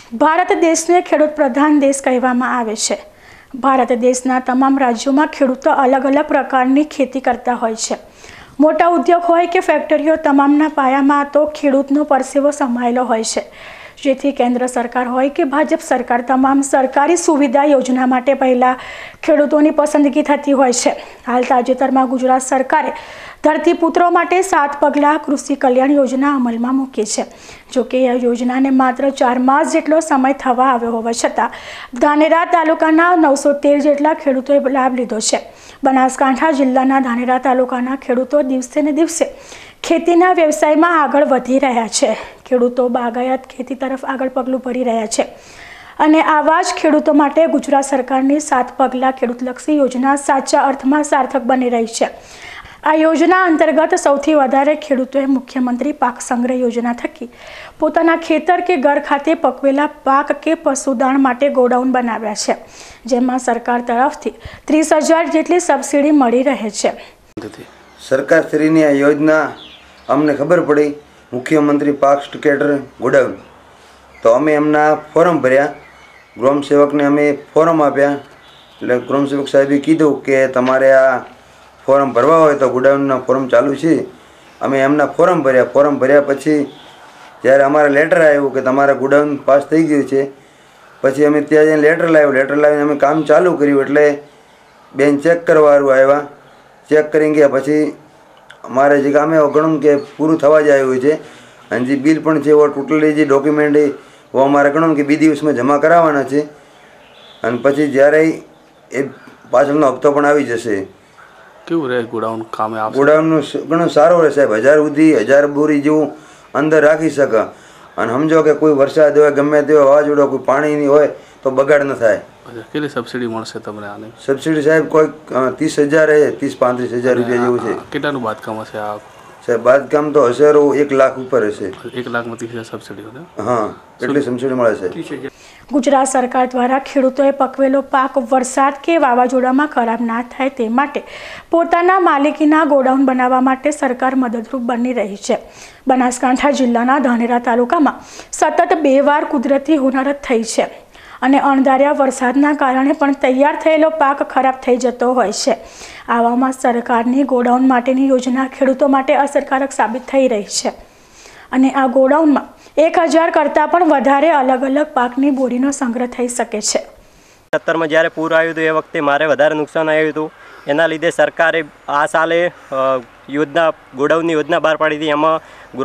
ભારત દેશને ખેડૂત પ્રધાન દેશ કહેવામાં આવે છે। ભારત દેશના તમામ રાજ્યોમાં ખેડૂતો અલગ અલગ પ્રકારની ખેતી કરતા હોય છે। મોટા ઉદ્યોગ હોય કે ફેક્ટરીઓ, તમામના પાયામાં તો ખેડૂતનો પરસેવો સમાયેલો હોય છે। જેથી કેન્દ્ર સરકાર હોય કે ભાજપ સરકાર તમામ સરકારી સુવિધા યોજના માટે પહેલા ખેડૂતોની પસંદગી થતી હોય છે। હાલ તાજેતરમાં ગુજરાત સરકારે ધરતીપુત્રો માટે 7 પગલાં કૃષિ કલ્યાણ યોજના અમલમાં મૂકી છે। જોકે આ યોજનાને માત્ર 4 માસ જેટલો સમય થવા આવ્યો હોવા છતાં ધાનેરા તાલુકાના 913 જેટલા ખેડૂતોએ લાભ લીધો છે। બનાસકાંઠા જિલ્લાના ધાનેરા તાલુકાના ખેડૂતો દિવસે ને દિવસે ખેતીના વ્યવસાયમાં આગળ વધી રહ્યા છે। ખેડૂતો બાગાયત ખેતી તરફ આગળ પગલું ભરી રહ્યા છે અને આવા જ ખેડૂતો માટે ગુજરાત સરકારની 7 પગલાં ખેડૂતલક્ષી યોજના સાચા અર્થમાં સાર્થક બની રહી છે। આ યોજના અંતર્ગત સૌથી વધારે ખેડૂતોએ મુખ્યમંત્રી પાક સંગ્રહ યોજના થકી પોતાના ખેતર કે ઘર ખાતે પકવેલા પાક કે પશુદાણ માટે ગોડાઉન બનાવ્યા છે, જેમાં સરકાર તરફથી 30,000 જેટલી સબસિડી મળી રહે છે। સરકારશ્રીની આ યોજના અમને ખબર પડી, મુખ્યમંત્રી પાક સ્ટોકેટર ગોડાઉન, તો અમે એમના ફોરમ ભર્યા। ગ્રામસેવકને અમે ફોરમ આપ્યા, એટલે ગ્રામસેવક સાહેબે કીધું કે તમારે આ ફોરમ ભરવા હોય તો ગોડાઉનના ફોરમ ચાલુ છે। અમે એમના ફોરમ ભર્યા પછી જ્યારે અમારે લેટર આવ્યું કે તમારા ગોડાઉન પાસ થઈ ગયું છે, પછી અમે ત્યાં જઈને લેટર લાવીને અમે કામ ચાલુ કર્યું। એટલે બેન ચેક કરવાવાળું આવ્યા, ચેક કરી ગયા પછી અમારે જે કામે ઘણું કે પૂરું થવા જ આવ્યું છે અને જે બિલ પણ છે वो ટોટલી જે ડોક્યુમેન્ટ वो અમારે ઘણું કે 2 દિવસમાં જમા કરાવવાના છે અને પછી જ્યારે એ પાછળનો હપ્તો પણ આવી જશે। કેવું રહે ગોડાઉન કામે આવશે? ગોડાઉનનું ઘણું સારું રહે સાહેબ, 1000 સુધી 1000 બોરી જેવું અંદર રાખી શકે અને સમજો કે કોઈ વરસાદ હોય, ગમે તે વાવાઝોડું, કોઈ પાણીની હોય તો બગાડ ન થાય। કેટલી સબસિડી મળશે તમને આને? સબસિડી સાહેબ કોઈ 30,000 30-35,000 રૂપિયા જેવું છે। કેટલાનું બાંધકામ હશે આ સાહેબ? બાંધકામ તો હશે 1 લાખ ઉપર હશે। 1 લાખમાં 30,000 સબસિડી હોય? હા, એટલી સબસિડી મળે છે। ગુજરાત સરકાર દ્વારા ખેડૂતોએ પકવેલો પાક વરસાદ કે વાવાઝોડામાં ખરાબ ના થાય તે માટે પોતાના માલિકીના ગોડાઉન બનાવવા માટે સરકાર મદદરૂપ બની રહી છે। બનાસકાંઠા જિલ્લાના ધાનેરા તાલુકામાં સતત 2 વાર કુદરતી હોનારત થઈ છે અને અણધાર્યા વરસાદના કારણે પણ તૈયાર થયેલો પાક ખરાબ થઈ જતો હોય છે। આવામાં સરકારની ગોડાઉન માટેની યોજના ખેડૂતો માટે અસરકારક સાબિત થઈ રહી છે અને આ ગોડાઉનમાં 1000 કરતાં પણ વધારે અલગ અલગ પાકની બોરીનો સંગ્રહ થઈ શકે છે। 17માં જ્યારે પૂર આવ્યું હતું એ વખતે મારે વધારે નુકસાન આવ્યું હતું, એના લીધે સરકારે આ સાલે ગોડાઉનની યોજના બહાર પાડી હતી। એમાં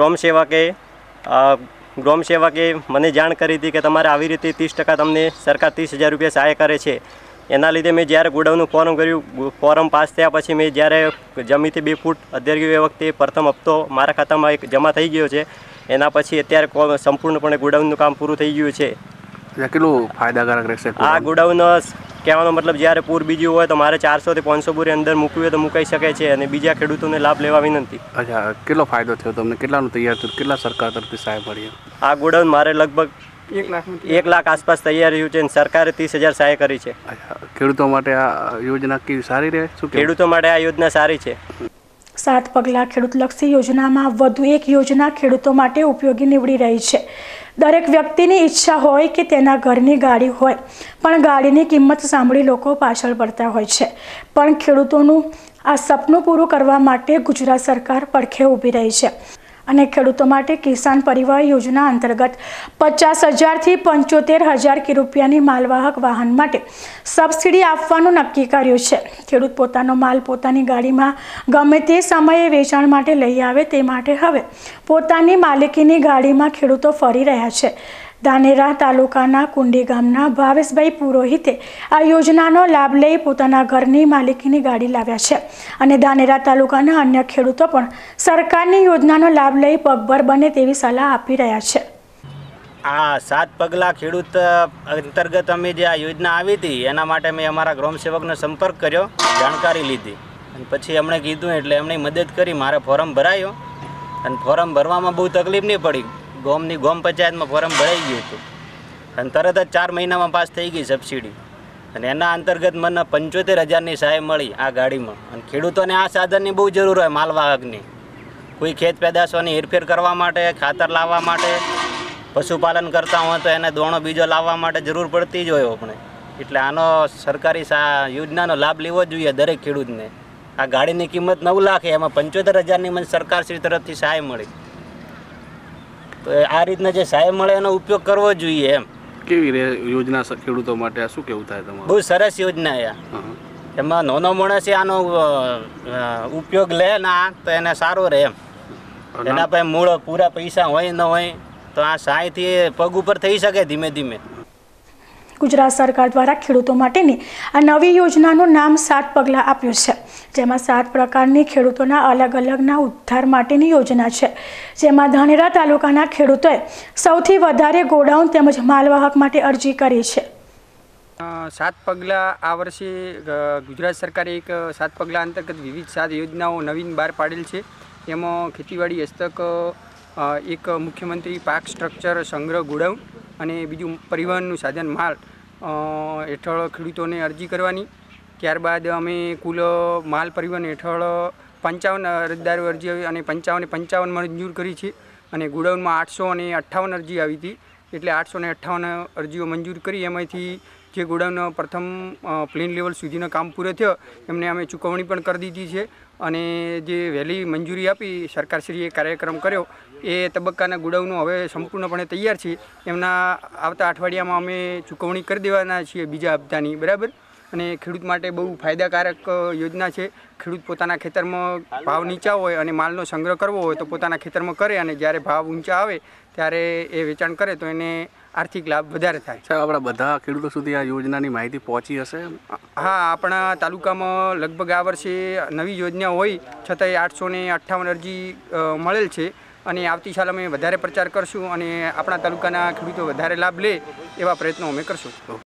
ગ્રામસેવકે મને જાણ કરી હતી કે તમારે આવી રીતે 30% તમને સરકાર 30,000 રૂપિયા સહાય કરે છે। એના લીધે મેં જ્યારે ગોડાઉનનું ફોરમ કર્યું, ફોરમ પાસ થયા પછી મેં જ્યારે જમીનથી 2 ફૂટ અધ્યર ગયું એ વખતે પ્રથમ હપ્તો મારા ખાતામાં એક જમા થઈ ગયો છે। એના પછી અત્યારે સંપૂર્ણપણે ગોડાઉનનું કામ પૂરું થઈ ગયું છે। કેટલું ફાયદાકારક રહેશે આ ગોડાઉન? કહેવાનો મતલબ જ્યારે પૂર બીજું હોય તો મારે 400 થી 500 બોરી અંદર મૂકવી હોય તો મુકાઈ શકે છે અને બીજા ખેડૂતોને લાભ લેવા વિનંતી। અચ્છા, કેટલો ફાયદો થયો તમને? કેટલાનું તૈયાર થયું? કેટલા સરકાર તરફથી સહાય મળી? આ ગોડાઉન મારે લગભગ 1 લાખ આસપાસ તૈયાર રહ્યું છે અને સરકારે 30,000 સહાય કરી છે। ખેડૂતો માટે આ યોજના કેવી સારી રહે? શું ખેડૂતો માટે આ યોજના સારી છે। 7 પગલાં ખેડૂતલક્ષી યોજનામાં વધુ એક યોજના ખેડૂતો માટે ઉપયોગી નીવડી રહી છે। દરેક વ્યક્તિની ઈચ્છા હોય કે તેના ઘરની ગાડી હોય, પણ ગાડીની કિંમત સાંભળી લોકો પાછળ પડતા હોય છે, પણ ખેડૂતોનું આ સપનું પૂરું કરવા માટે ગુજરાત સરકાર પડખે ઊભી રહી છે અને ખેડૂતો માટે કિસાન પરિવાર યોજના અંતર્ગત 50,000 થી 75,000 રૂપિયાની માલવાહક વાહન માટે સબસિડી આપવાનું નક્કી કર્યું છે। ખેડૂત પોતાનો માલ પોતાની ગાડીમાં ગમે તે સમયે વેચાણ માટે લઈ આવે તે માટે હવે પોતાની માલિકીની ગાડીમાં ખેડૂતો ફરી રહ્યા છે। ધાનેરા તાલુકાના કુંડી ગામના ભાવેશભાઈ પુરોહિતે આ યોજનાનો લાભ લઈ પોતાના ઘરની માલિકીની ગાડી લાવ્યા છે અને ધાનેરા તાલુકાના અન્ય ખેડૂતો પણ સરકારની યોજનાનો લાભ લઈ પગભર બને તેવી સલાહ આપી રહ્યા છે। આ 7 પગલાં ખેડૂત અંતર્ગત અમે જે આ યોજના આવી હતી એના માટે મેં અમારા ગ્રામસેવકનો સંપર્ક કર્યો, જાણકારી લીધી અને પછી એમણે કીધું એટલે એમણે મદદ કરી, મારે ફોરમ ભરાયો અને ફોરમ ભરવામાં બહુ તકલીફ નહીં પડી। ગામ પંચાયતમાં ફોરમ ભરાઈ ગયું હતું અને તરત જ 4 મહિનામાં પાસ થઈ ગઈ સબસિડી અને એના અંતર્ગત મને 75,000ની સહાય મળી આ ગાડીમાં। અને ખેડૂતોને આ સાધનની બહુ જરૂર હોય, માલવાહકની, કોઈ ખેત પેદાશોની હેરફેર કરવા માટે, ખાતર લાવવા માટે પશુપાલન કરતા હોય તો એને દોણો બીજો લાવવા માટે જરૂર પડતી જ હોય આપણે. એટલે આનો સરકારી યોજનાનો લાભ લેવો જોઈએ દરેક ખેડૂતને. આ ગાડીની કિંમત 9 લાખ, એમાં 75,000ની મને સરકારશ્રી તરફથી સહાય મળી. તો આ રીતના જે સહાય મળે એનો ઉપયોગ કરવો જોઈએ એમ. કેવી યોજના ખેડૂતો માટે આ શું કેવું થાય તમારું? બહુ સરસ યોજના છે. એમાં નાનો માણસ આનો ઉપયોગ લે ના તો એને સારું રહે એમ. એના પાસે મૂળ પૂરા પૈસા હોય ન હોય તો આ સહાયથી પગ ઉપર થઈ શકે ધીમે ધીમે. ગુજરાત સરકાર દ્વારા ખેડૂતો માટેની આ નવી યોજનાનું નામ 7 પગલાં આપ્યું છે, જેમાં 7 પ્રકારની ખેડૂતોના અલગ અલગના ઉદ્ધાર માટેની યોજના છે, જેમાં ધાનેરા તાલુકાના ખેડૂતોએ સૌથી વધારે ગોડાઉન તેમજ માલવાહક માટે અરજી કરી છે. 7 પગલાં આ વર્ષે ગુજરાત સરકારે એક 7 પગલાં અંતર્ગત વિવિધ 7 યોજનાઓ નવીન બહાર પાડેલ છે. એમાં ખેતીવાડી હસ્તક એક મુખ્યમંત્રી પાક સ્ટ્રક્ચર સંગ્રહ ગોડાઉન અને બીજું પરિવહનનું સાધન માલ હેઠળ ખેડૂતોને અરજી કરવાની. ત્યારબાદ અમે કુલ માલ પરિવહન હેઠળ 55 અરજદારો અરજી આવી અને 55 મંજૂર કરી છે અને ગોડાઉનમાં 858 અરજી આવી હતી. એટલે 858 અરજીઓ મંજૂર કરી. એમાંથી જે ગોડાઉન પ્રથમ પ્લેન લેવલ સુધીનો કામ પૂરો થયો એમને અમે ચૂકવણી પણ કરી દીધી છે. અને જે વહેલી મંજૂરી આપી સરકારશ્રીએ કાર્યક્રમ કર્યો એ તબક્કાના ગોડાઉનો હવે સંપૂર્ણપણે તૈયાર છે. એમના આવતા અઠવાડિયામાં અમે ચૂકવણી કરી દેવાના છીએ બીજા હપ્તાની, બરાબર. અને ખેડૂત માટે બહુ ફાયદાકારક યોજના છે. ખેડૂત પોતાના ખેતરમાં ભાવ નીચા હોય અને માલનો સંગ્રહ કરવો હોય તો પોતાના ખેતરમાં કરે અને જ્યારે ભાવ ઊંચા આવે ત્યારે એ વેચાણ કરે તો એને આર્થિક લાભ વધારે થાય. સાહેબ, આપણા બધા ખેડૂતો સુધી આ યોજનાની માહિતી પહોંચી હશે? હા, આપણા તાલુકામાં લગભગ આ વર્ષે નવી યોજના હોય છતાંય 858 અરજી મળેલ છે અને આવતી સાલ અમે વધારે પ્રચાર કરશું અને આપણા તાલુકાના ખેડૂતો વધારે લાભ લે એવા પ્રયત્નો અમે કરશું.